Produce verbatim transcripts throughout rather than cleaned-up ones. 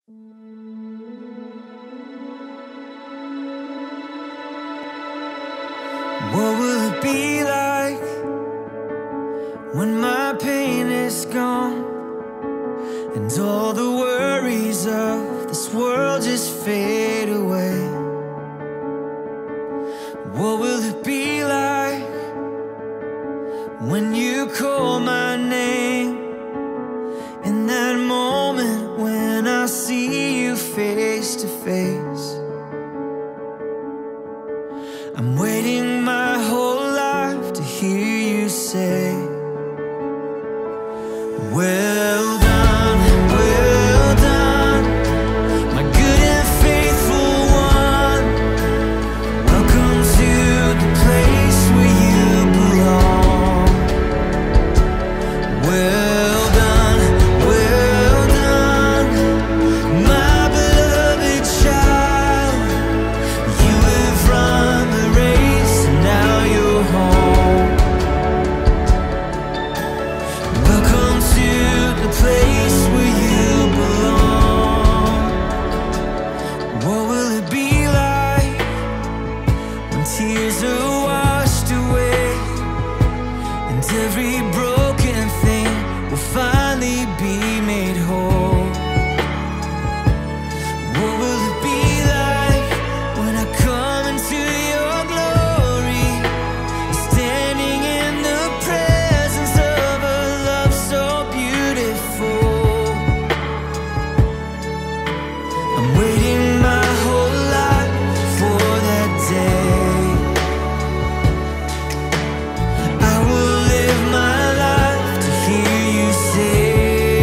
What will it be like when my pain is gone and all the worries of this world just fade away? What will it be like when you call my name, in that moment when I see you face to face? I'm waiting my whole life to hear you say, well done, well done, my good and faithful one. Welcome to the place where you belong. Well done, well done, my beloved child. You have run the race and now you're home. Welcome to the place where you belong. What will it be like when tears are washed away and every broken thing will finally be made whole? What will it be like when I come into your glory, standing in the presence of a love so beautiful? I'm waiting my whole life for that day. I will live my life to hear you say,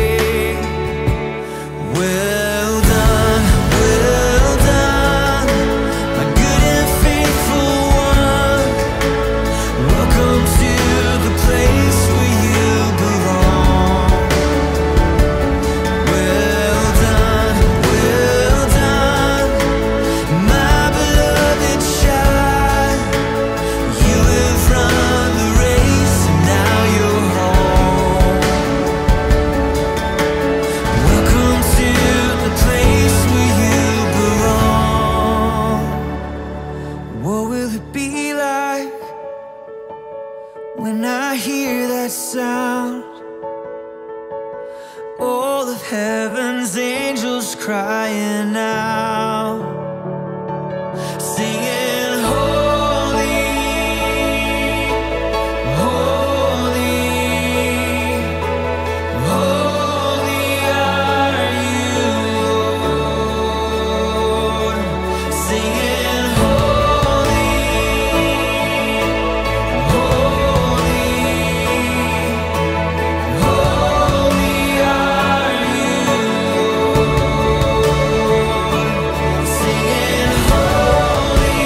well done, well done, my good and faithful one. Welcome to the place where you belong. Well done, well done, my beloved child. You have run the race and now you're home. Welcome to the place where you belong. What will it be like when I hear that sound? All of heaven's angels crying out, singing holy, holy, holy are you, Lord. Singing holy, holy, holy are you, Lord. Singing holy,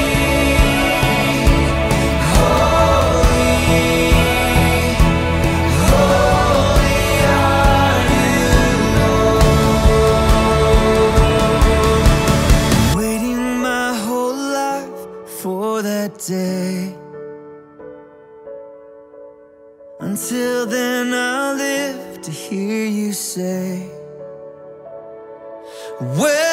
holy, holy are you, Lord. Waiting my whole life for that day. Until then I'll live to hear you say, well